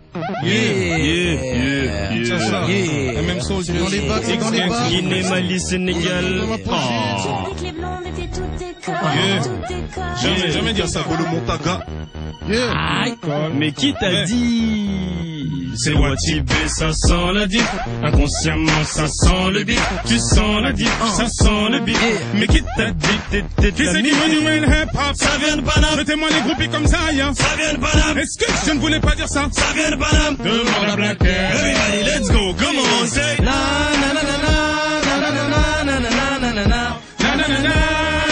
Même Soul, dans les bacs, c'est dans les bacs. Guinée, Mali, Sénégal. Jamais dire ça. Le Montaga. Mais qui t'a dit? C'est Watibé, ça sent la dip. Inconsciemment, ça sent le beat. Tu sens la dip, ça sent le beat. Mais qui t'a dit? Qui c'est qui veut du real hip-hop? Ça vient de Paname. Mettez-moi les groupies comme ça, ya. Ça vient de Paname. Est-ce que je ne voulais pas dire ça? Ça vient de Paname. Demande à Black Air. Everybody, let's go, come on, say. Na na na na na na na na na na na na na na na na.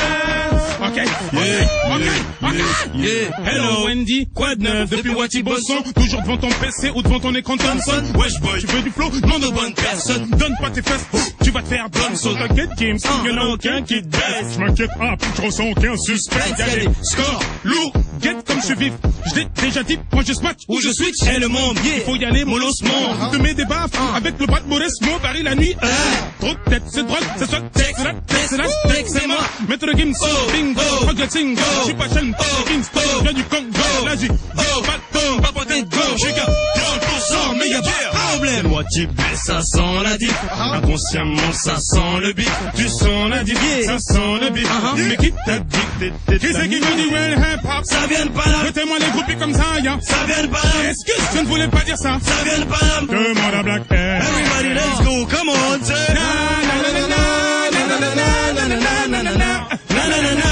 Yeah. Hello Wendy, quoi de neuf depuis Watibosson? Toujours devant ton PC ou devant ton écran Thompson? Wesh boy, tu veux du flow? Demande aux bonnes personnes. Donne pas tes fesses, tu vas te faire bonne sauce. T'inquiète Kim, y'en a aucun qui te baisse. Je m'inquiète pas, je ressens aucun suspect. Y'a des scores lourds, guette comme je suis vif. Je l'ai déjà dit, moi je smash ou je switch. Et le monde, il faut y aller molossement. Te mets des baffes avec le bras de Maurice, mon Paris la nuit. Trop de tête, c'est drogue, c'est soit texte, c'est la texte, c'est moi. Maître Gims, bingo, Roger Singo. J'suis pas jeune, Kingston, viens du Congo. Là j'ai bâton, pas pointé de go. J'suis qu'à 30%, mais y'a pas de problème. Watibé, ça sent la dip. Inconsciemment, ça sent le beat. Tu sens la dip, ça sent le beat. Mais qui t'a dit? Qui c'est qui veut du real hip-hop? Ça vient de Paname. Mettez-moi les groupies comme ça, ya. Ça vient de Paname. Est-ce que je ne voulais pas dire ça? Ça vient de Paname. Demande à Black Air. Everybody, let's go, come on, say. Na na na na na na na na na na na na na na.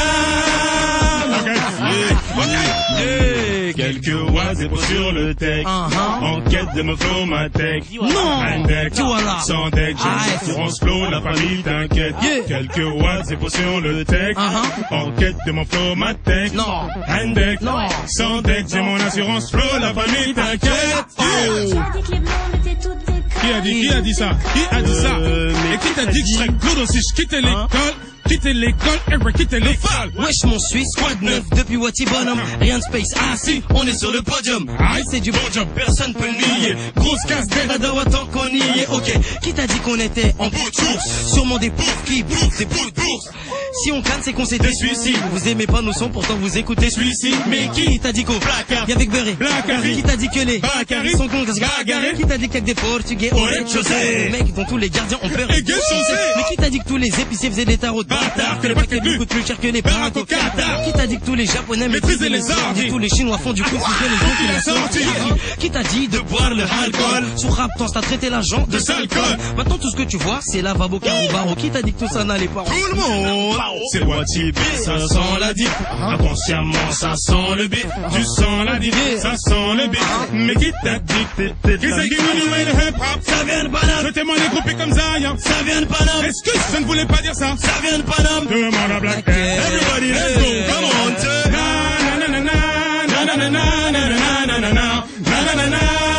Quelques oiseaux sur le tech. En quête de me flow ma tech. Non. Handek, Tu vois là. sans deck, j'ai l'assurance flow, la famille t'inquiète. Quelques oiseaux sur le tech. En quête de mon flow ma tech. Non. Handek, sans deck, j'ai mon assurance flow, la famille t'inquiète. Qui a dit ça? Qui a dit ça? Et qui t'a dit que je serais good aussi? Je quittais l'école. Quitter l'école, quitter l'école. Wesh mon Suisse, squad neuf depuis Watibonhomme. Rien de space, ah si, on est sur le podium. Ah c'est du bon job, personne peut le nier. Grosse casse d'Eradawa tant qu'on y est. Ok, qui t'a dit qu'on était en bout de course? Sûrement des pauvres qui bouffent des bouts de bourse. Si on canne c'est qu'on s'est des suicides. Vous aimez pas nos sons, pourtant vous écoutez celui-ci. Mais qui t'a dit qu'au placard y'avait Berry? Qui t'a dit que les Bacari sont cons gagarés? Qui t'a dit qu'il y a que des Portugais au rez-de-chaussée? Les mecs dont tous les gardiens ont peur. Mais qui t'a dit que tous les épiciers faisaient des tarots de bâtard, que les paquets de coûtent plus cher que les baraques au Qatar? Qui t'a dit que tous les japonais maîtrisaient les arts? Tous les chinois font du coup que les gens qui la sortent? Qui t'a dit de boire le alcool? Sur Raptors t'as traité l'agent de salcol. Maintenant tout ce que tu vois c'est lavabo carobaro. Qui t'a dit que tout ça n'allait pas? Tout le monde. C'est Watibé, ça sent la dip. Inconsciemment ça sent le beat. Tu sens la dip, ça sent le beat. Mais qui t'a dit? Qui c'est qui veut du real hip-hop? Ça vient de Paname. Mettez-moi les groupies comme ça, ya. Ça vient de Paname. Est-ce que je ne voulais pas dire ça? Ça vient de Paname. Demande à Black Air. Everybody, let's go, come on, say. Na na na na na na na na na na na na na na na.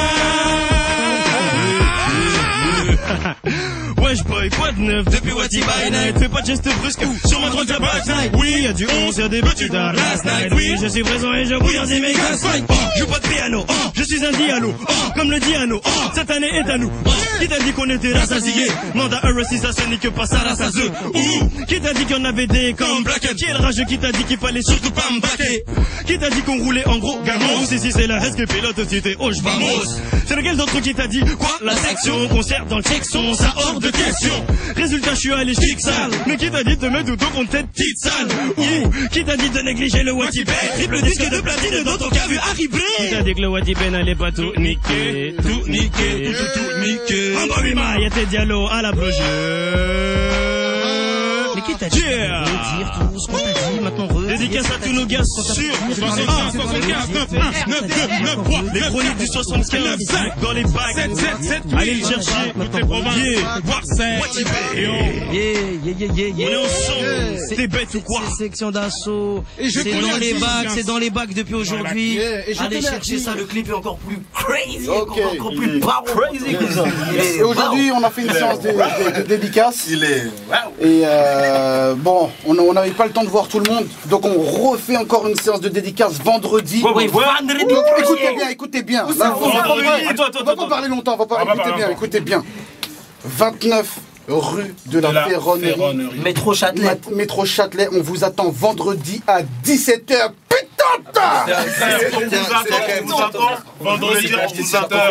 Wesh boy, quoi de neuf depuis Watibé Night? Fais pas de geste brusque sur mon droit de back night. Oui, y'a du 11, y'a des petits d'art last night. Oui, je suis présent et je bouille dans des méga fight. Joue pas de piano, je suis un dialogue. Comme le Diano, cette année est à nous. Qui t'a dit qu'on était rassasiés? Manda RSI, ça se nique pas, ça rassase. Qui t'a dit qu'il y en avait des comme Black? Qui est le rageux qui t'a dit qu'il fallait surtout pas me baquer? Qui t'a dit qu'on roulait en gros gamos? Si c'est la Hesque pilote, cité Hoche Vamos. C'est lequel d'entre eux qui t'a dit quoi? La section, concert dans le Texon, ça hors de question. Résultat, je suis allé chic sale. Mais qui t'a dit de te mettre tout contre cette petite salle? Qui t'a dit de négliger le Watibé? Triple disque de platine dans ton cas vu arriver. Qui t'a dit que le Watibé n'allait pas tout niquer? Tout niquer, tout niquer. En Bobima, y'a tes dialogues à la bloge. Mais qui t'a dit de dire tout ce qu'on t'a dit maintenant? Dédicace à tous nos gars sur 75, 9, 1, 9, 2, 9, 3. les chroniques du 75 dans les bacs. 7, 7, 7, allez le chercher. Toutes les provinces. Marseille. On est ensemble. T'es bête ou quoi? Section d'assaut. C'est dans les bacs. C'est dans les bacs depuis aujourd'hui. Allez chercher ça. Le clip est encore plus crazy. Encore plus crazy que ça. Et aujourd'hui, on a fait une séance de dédicaces. Et bon, on n'avait pas le temps de voir tout le monde. Donc on refait encore une séance de dédicaces vendredi. Écoutez bien. Là, on va pas parler longtemps, écoutez bien. 29 rue de la Ferronnerie. Métro Châtelet. Métro Châtelet, on vous attend vendredi à 17h. Putain Vendredi, ça va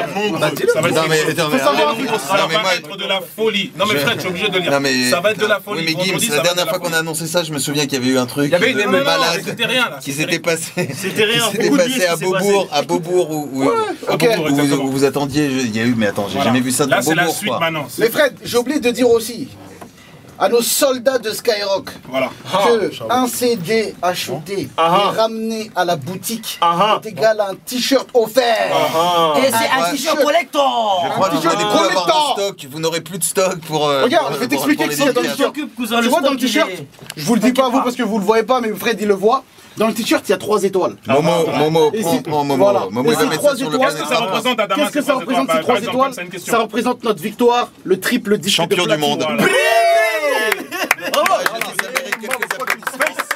être de la folie. Non mais Fred, je suis obligé de le dire. Ça va être de la folie. Oui mais Gims, la dernière fois qu'on a annoncé ça, je me souviens qu'il y avait eu un truc malade qui s'était passé. C'était rien. C'était passé à Beaubourg où vous attendiez. Il y a eu, mais attends, j'ai jamais vu ça de Beaubourg. Là c'est la suite maintenant. Mais Fred, j'ai oublié de dire aussi à nos soldats de Skyrock que un CD acheté et ramené à la boutique est égal à un t-shirt offert. Et c'est un t-shirt collector. Je crois que vous allez plus avoir de stock. Vous n'aurez plus de stock pour. Regarde, je vais t'expliquer ce qu'il y a dans le t-shirt. Tu vois dans le t-shirt, je vous le dis pas à vous parce que vous le voyez pas, mais Fred il le voit. Dans le t-shirt, il y a 3 étoiles. Momo, prends Momo. Momo, il va mettre ça sur le Qu'est-ce que ça représente, Adama? Qu'est-ce que ça représente ces 3 étoiles? Ça représente notre victoire, le triple disque champion du monde.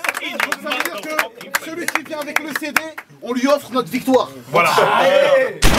Celui qui vient avec le CD, on lui offre notre victoire. Voilà.